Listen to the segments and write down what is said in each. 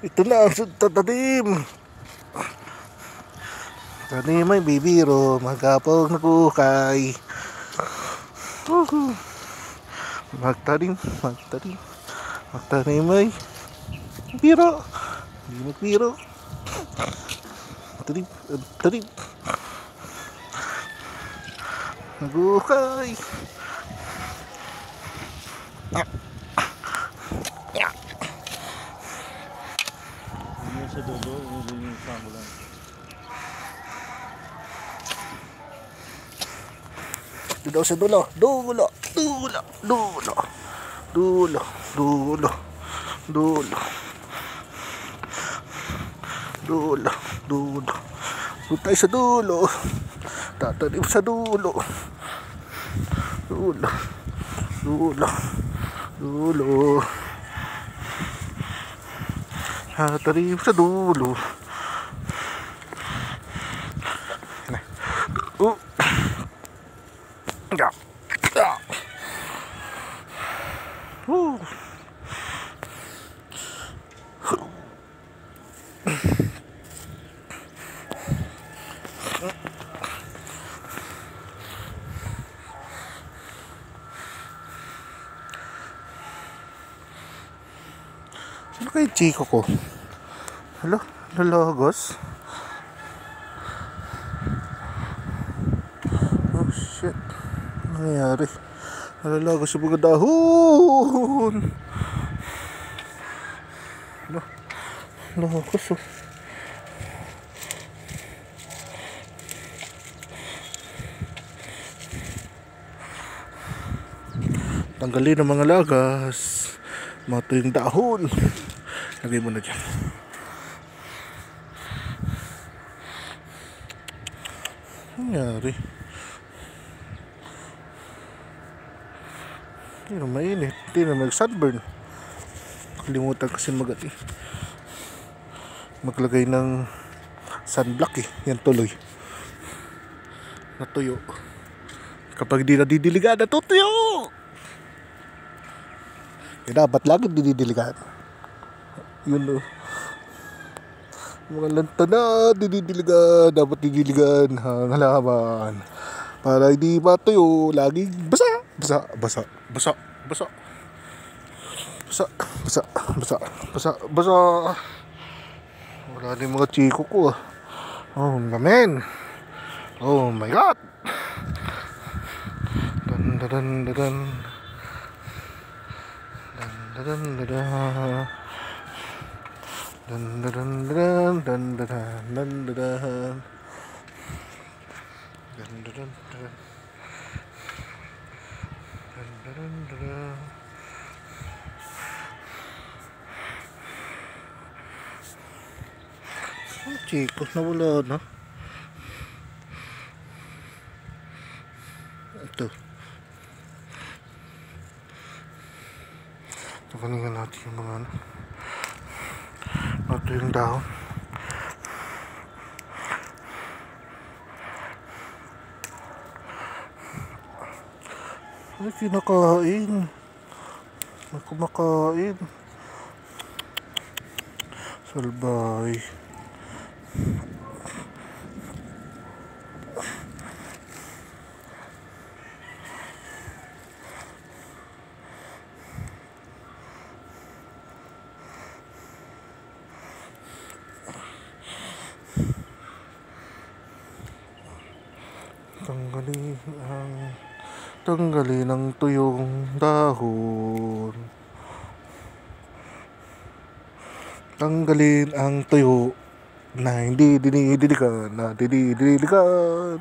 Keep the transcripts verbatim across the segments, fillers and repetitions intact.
Ito na ang tanim. Tanim ay bibiro, magkapag nagukay. Uhu. Magtanim, magtanim. Magtanim ay biro. Hindi magbiro. Tanim, tanim. Nagukay. Ah. Yeah. Ini sa dulo, ini yung samulan. Dito sa dulo, dulo, dulo, dulo, dulo, dulo, dulo, dulo, dulo. Doon tayo sa dulo. Tatanim sa dulo. Dulo, dulo, dulo. Tatanim sa dulo. Oh. Yeah. Yeah. Woo. Sino kayo chiko ko? Hello? Lalagos? Oh shit. Ano nangyari? Lalagos yung mga dahon. Hello? Lalagos oh. Tanggalin ang mga lagas. Mato yung dahon. Lagay mo na dyan. Ano nangyari? Hindi na mainit. Hindi na mag-sunburn. Kalimutan kasi mag maglagay ng sunblock eh. Yan tuloy. Natuyo. Kapag di na didiligan, natutuyo! Eh, dapat lagi dididiligan. Yun o. Mga lanta na dididiligan. Dapat dididiligan ang halaman. Para hindi matuyo. Laging basa. Basa. Basa. Basa. Basa. Basa. Basa. Basa. Basa. Basa. Wala na yung mga chiko ko ah. Oh man. Oh my god. Dan dan dan dan. Dan dan dan dan dan dan dan dan dan dan dan dan. Oh, chicos, nawala na. Ito. Takalingan natin yung mga ano. Ito yung dahon. Ay, kinakain. May kumakain. Salbay. Tanggalin ang tanggalin ang tuyong dahon. Tanggalin ang tuyo na hindi dinidiligan, na dinidiligan.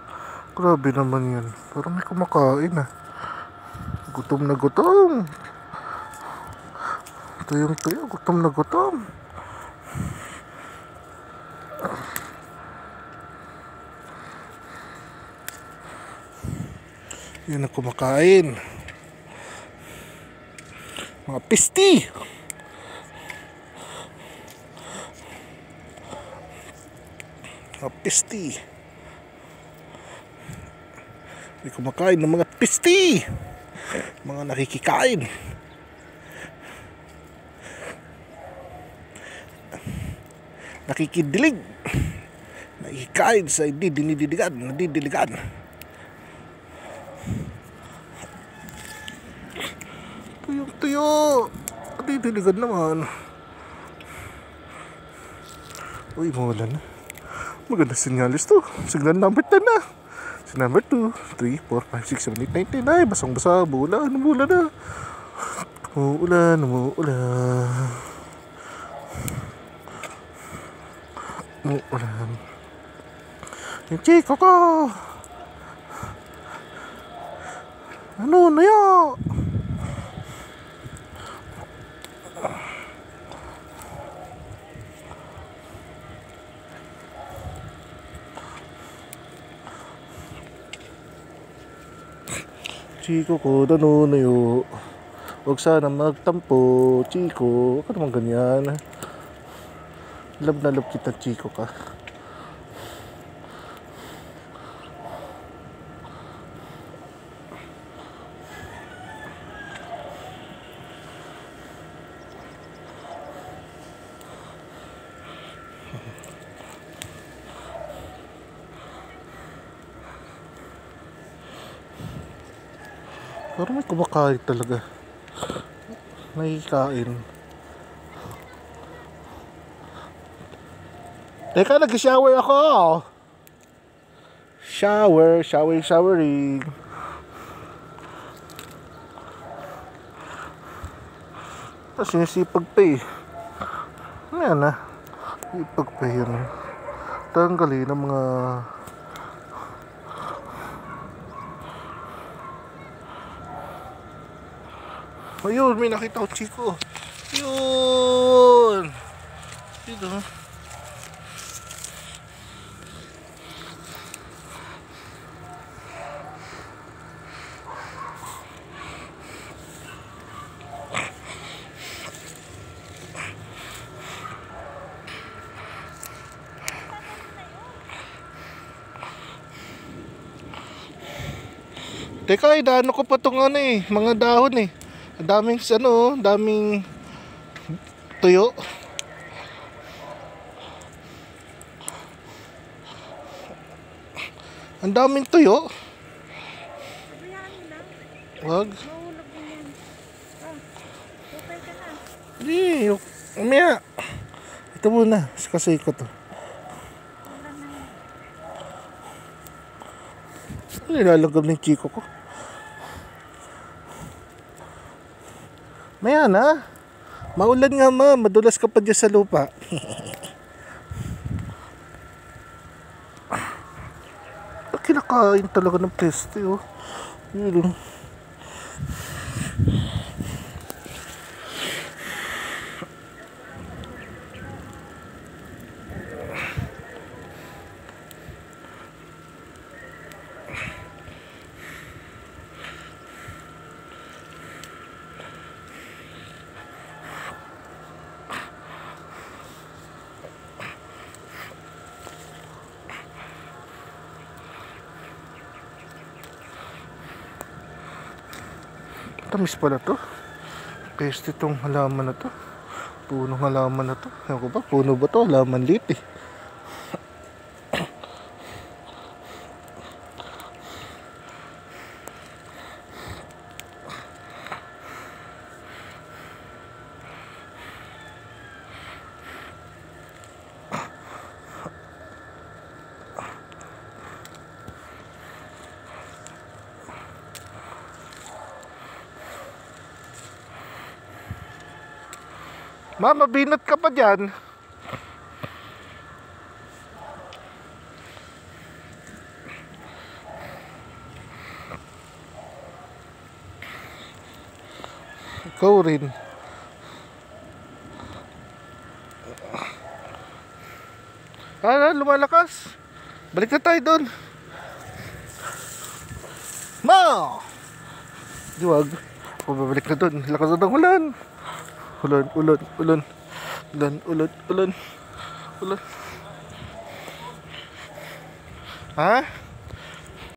Grabe naman yan. Parang may kumakain ah. Gutom na gutom. Tuyong tuyo, gutom na gutom. Yun ang kumakain. Mga pisti. Mga pisti. May kumakain ng mga pisti. Mga nakikikain. Nakikidilig. Nakikikain sa hindi dinidiligan. Nadidiligan. Tuyong tuyo. Nadidiligan naman. Uy, mawala na. Maganda sinyalis to. Signal number ten na. Signal number two, three, four, five, six, seven, eight, nine, ten. Ay, basang basa. Umuulan, umuulan na. Umuulan, umuulan. Umuulan. Yung chiko ko. Ano na yun? Chiko ko, nanunayo. Huwag sana magtampo, Chiko. Huwag ka naman ganyan. Love na love kita, Chiko ka. Parang may kumakain talaga. Nakikain. Teka, nag-shower ako. Shower, shower, showering. Tapos sinisipag pa eh. Ayan na. Sipag pa yun. Tanggalin ang mga... Ayun, may nakita ko, Chiko. Yun. Dito. Teka, idano ko pa itong ano eh, mga dahon eh. Ang daming ano, daming tuyo. Ang daming tuyo. Wag. Hindi, umaya. Ito muna, kasi ko to. Nilalagab ng Chiko ko. Maya na. Maulan nga ma, madulas ka pa dyan sa lupa. Kinakain talaga ng peste oh. Yun. Tamis pala to. Peste tong halaman na to. Punong halaman na to. Ewan ko ba, puno ba to? Halaman lit eh. Mama, binat ka pa dyan. Ikaw rin. Ah, lumalakas. Balik na tayo doon. Ma! Di wag. Pabalik na doon. Lakas na ng ulan. Ulan, ulan, ulan. Ulan, ulan, ulan. Ulan. Ha?